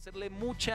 hacerle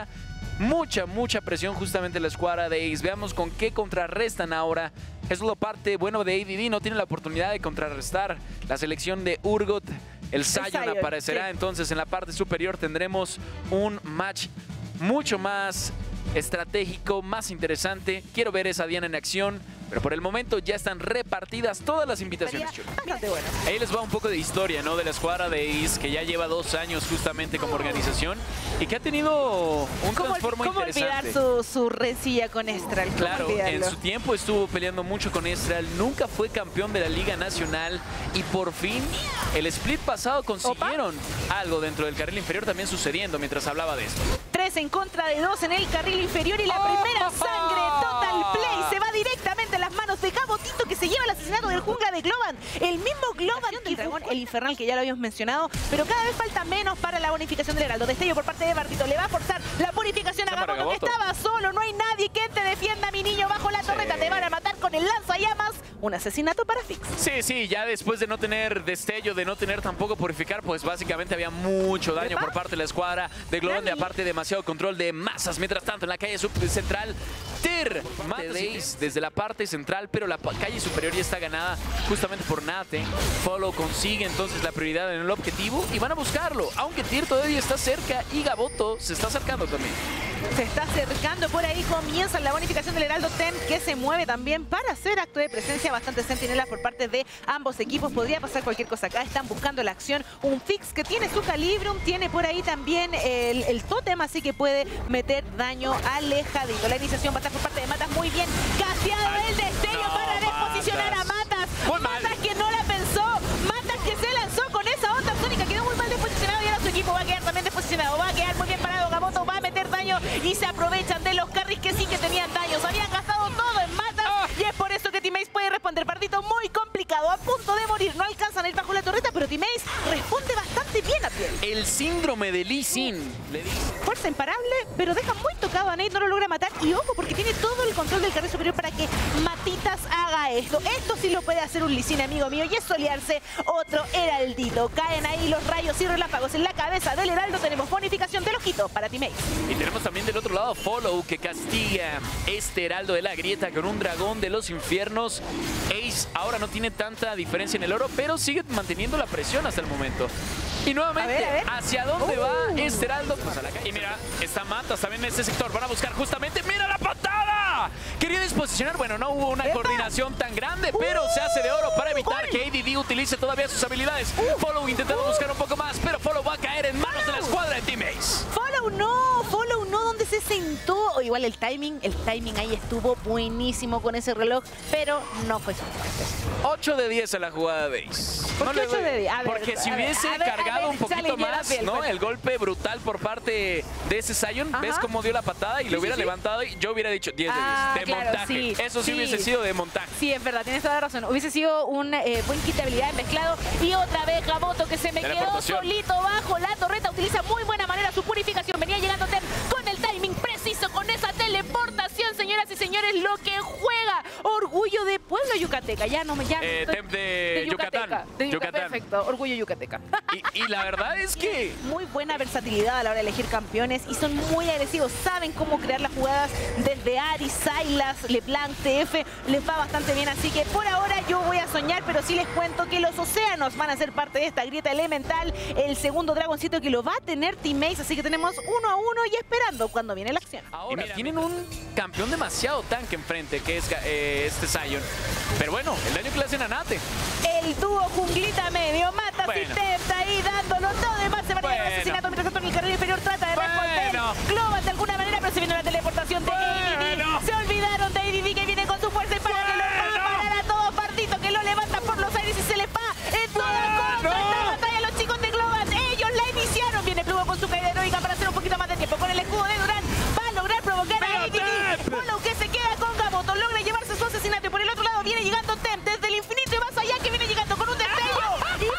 mucha presión justamente a la escuadra de Ace. Veamos con qué contrarrestan ahora. Es lo parte bueno de ADD, no tiene la oportunidad de contrarrestar la selección de Urgot. El Sion aparecerá, sí. Entonces en la parte superior tendremos un match mucho más estratégico, más interesante. Quiero ver esa Diana en acción. Pero por el momento ya están repartidas todas las invitaciones. Bueno. Ahí les va un poco de historia, ¿no? De la escuadra de Ace, que ya lleva 2 años justamente como organización y que ha tenido un transformo interesante. ¿Cómo olvidar su rencilla con Estral? Claro, en su tiempo estuvo peleando mucho con Estral, nunca fue campeón de la Liga Nacional y por fin el split pasado consiguieron algo dentro del carril inferior también sucediendo mientras hablaba de esto. 3 en contra de 2 en el carril inferior y la primera sangre. Total Play se va directamente en las manos de Gabotito, que se lleva el asesinato del jungla de Globan. El mismo Globan del dragón, el infernal que ya lo habíamos mencionado, pero cada vez falta menos para la bonificación del heraldo. Destello por parte de Bardito, le va a forzar la bonificación a Gaboto, que estaba solo, no hay nadie que te defienda, mi niño, bajo la torreta. Te van a matar con el lanzallamas. Un asesinato para Fix. Sí, ya después de no tener destello, de no tener tampoco purificar, pues básicamente había mucho daño por parte de la escuadra de Globan, de aparte demasiado control de masas. Mientras tanto, en la calle central, Tyr mata desde la parte central, pero la calle superior ya está ganada justamente por Nate. Follow consigue entonces la prioridad en el objetivo y van a buscarlo, aunque Tyr todavía está cerca y Gaboto se está acercando también. Se está acercando, por ahí comienza la bonificación del Heraldo Tem, que se mueve también para hacer acto de presencia. Bastante centinelas por parte de ambos equipos. Podría pasar cualquier cosa acá. Están buscando la acción. Un Fix que tiene su Calibrum, tiene por ahí también el Totem, así que puede meter daño alejadito. La iniciación va a estar por parte de Matas, muy bien casteado el destello para desposicionar a Matas. Matas que no la pensó, Matas que se lanzó con esa onda sónica, quedó muy mal desposicionado y ahora su equipo va a quedar también desposicionado. Va a quedar muy bien parado. Gaboto va a meter daño y se aprovechan de los carries que sí que tenían daños. Habían gastado todo en Matas y es por eso que Teammates puede responder. Partito muy complicado, a punto de morir. No alcanzan a ir bajo la torreta, pero Teammates responde bastante bien a Piel. El síndrome de Lee Sin, le dice. Fuerza imparable, pero deja muy tocado a Nate, no lo logra matar. Y ojo, porque tiene todo el control del carril superior para que Matitas haga esto. Esto sí lo puede hacer un Lee Sin, amigo mío, y es solearse otro heraldito. Caen ahí los rayos y relámpagos en la cabeza del heraldo. Tenemos bonificación del ojito para Teammates. Y tenemos también del otro lado Follow, que castiga este heraldo de la grieta con un dragón de los infiernos. Ace ahora no tiene tanta diferencia en el oro, pero sigue manteniendo la presión hasta el momento. Y nuevamente, a ver. ¿Hacia dónde va este heraldo? Pues a la calle. Y mira, está Matas también en este sector. Van a buscar justamente, ¡mira la patada! Quería disposicionar, bueno, no hubo una coordinación tan grande, pero se hace de oro para evitar que ADD utilice todavía sus habilidades. Follow intentando buscar un poco más, pero Follow va a caer en manos de la escuadra de Teammates. Follow no, donde se sentó. O igual el timing ahí estuvo buenísimo con ese reloj, pero no fue suficiente. 8 de 10 en la jugada de Ace. ¿Por qué 8 de 10? Porque si hubiese cargado un poquito más, ¿no? El golpe brutal por parte de ese Sion. ¿Ves cómo dio la patada y lo hubiera levantado? Y yo hubiera dicho 10 de 10. De montaje. Sí, eso sí hubiese sido de montaje. Sí, es verdad, tienes toda la razón. Hubiese sido un buen kit de habilidad mezclado. Y otra vez Gaboto, que se me quedó solito bajo la torreta. Utiliza muy buena manera su purificación. Venía llegando Tem con el timing preciso, con esa teleportación, señoras y señores. Lo que juega Orgullo de Pueblo Yucateca. Ya no me llamo. Tem de Yucatán. Perfecto, Orgullo Yucateca. Y la verdad es que... Muy buena versatilidad a la hora de elegir campeones y son muy agresivos. Saben cómo crear las jugadas desde Ari, Sylas, LeBlanc, TF. Les va bastante bien, así que por ahora yo voy a soñar, pero sí les cuento que los océanos van a ser parte de esta grieta elemental. El segundo dragoncito que lo va a tener Teammates, así que tenemos 1-1 y esperando cuando viene la acción. Ahora, tienen un campeón demasiado tanque enfrente, que es este Sion. Pero bueno, el daño que le hacen a Nate. El dúo junglita medio, Matas y Tem ahí dándolo todo. Además se van a ir al asesinato mientras tanto en el carril inferior trata de responder. Globan de alguna manera, pero se viene la teleportación de ADD. Se olvidaron de ADD, que viene con su fuerza y para que lo va a parar a todos. Partito que lo levanta por los aires y se les va en toda contra esta batalla. Los chicos de Globan, ellos la iniciaron. Viene Plugo con su caída heroica para hacer un poquito más de tiempo. Con el escudo de Durán va a lograr provocar a ADD. Follow que se queda con Gaboto, logra llevarse su asesinato. Y por el otro lado viene llegando Tem desde el infinito y más allá, que viene llegando con un destello. Y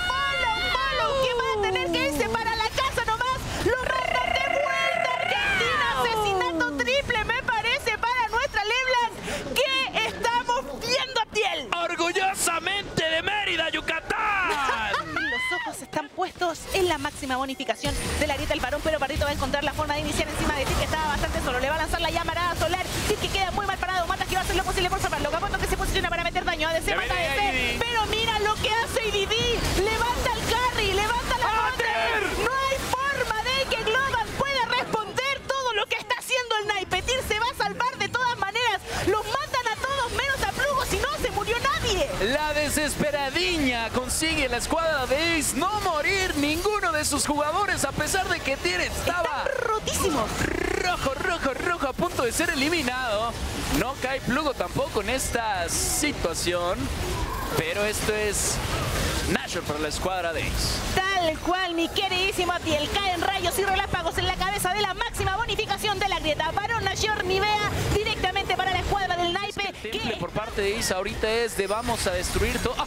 Follow que va a tener que irse para la casa nomás. Los retos de vuelta. Argentina, asesinato triple, me parece, para nuestra LeBlanc. ¿Qué estamos viendo a Piel? ¡Orgullosamente de Mérida, Yucatán! Los ojos están puestos en la máxima bonificación de la grieta del varón, pero Bardito va a encontrar la forma de iniciar encima de Tir, que estaba bastante solo. Le va a lanzar la llamarada solar. Tir que queda muy mal parado. Matas que va a hacer lo posible por salvarlo. Gamoto que se posiciona para meter daño. ADC mata ADC. Pero mira lo que hace IDD. Levanta el carry, levanta la Water. No hay forma de que Globan pueda responder todo lo que está haciendo el naipe. Tir se va a salvar de todas maneras. Los matan a todos menos a Plugo, si no se murió nadie. La desesperadiña consigue la escuadra de Ace no morir ninguno de sus jugadores, a pesar de que Tir estaba rotísimo. Rojo, a punto de ser eliminado. No cae Plugo tampoco en esta situación, pero esto es Nashor para la escuadra de Ace. Tal cual, mi queridísimo Atiel. Caen rayos y relámpagos en la cabeza de la máxima bonificación de la grieta. Varón Nashor Nivea directamente para la escuadra del naipe. El temple por parte de Ace ahorita es de vamos a destruir todo.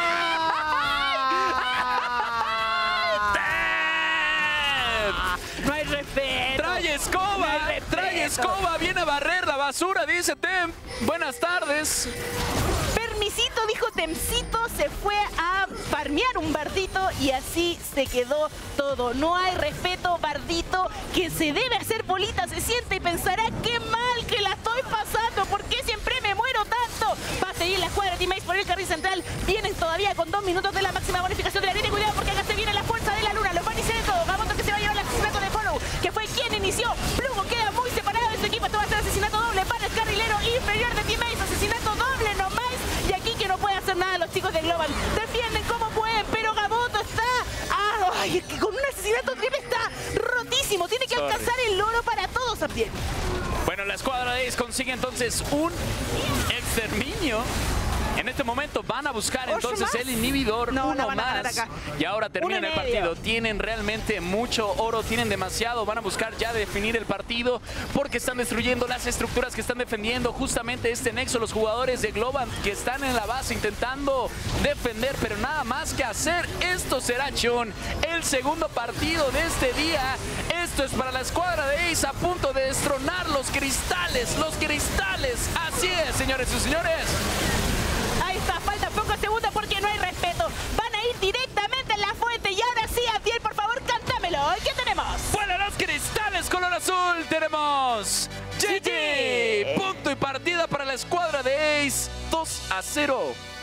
No hay respeto. Trae escoba, viene a barrer la basura, dice Tem. Buenas tardes. Permisito, dijo Temcito, se fue a farmear un Bardito y así se quedó todo. No hay respeto, Bardito, que se debe hacer bolita, se siente y pensará qué mal que la estoy pasando, ¿por qué siempre me muero tanto? Va a seguir la escuadra de Team Ace por el carril central. Vienen todavía con 2 minutos de la máxima bonificación de la grieta. Cuidado porque acá se viene la fuerza de la luna. Los van a iniciar de todo. Gamoto que se va a llevar el asesinato de Follow, que fue quien inició. Plugo queda muy separado de su equipo. Esto va a ser asesinato doble para el carrilero inferior de Team Ace. Asesinato doble nomás. Y aquí que no puede hacer nada los chicos de Global. Defienden como pueden, pero Gamoto está... Ay, es que con un asesinato triple está rotísimo. Tiene que alcanzar el oro para todos, Abdiel. Bueno, la escuadra de Ace consigue entonces un exterminio. En este momento van a buscar entonces el inhibidor, uno más. Y ahora terminan el partido. Tienen realmente mucho oro, tienen demasiado. Van a buscar ya definir el partido porque están destruyendo las estructuras que están defendiendo justamente este nexo. Los jugadores de Globant que están en la base intentando defender, pero nada más que hacer. Esto será, Chon, el segundo partido de este día. Esto es para la escuadra de Ace a punto de destronar los cristales. Los cristales. Así es, señores y señores. Ahí está, falta pocos segundos porque no hay respeto. Van a ir directamente en la fuente. Y ahora sí, Abdiel, por favor, cántamelo. ¿Qué tenemos? Fuera los cristales, color azul. Tenemos GG. Punto y partida para la escuadra de Ace. 2-0.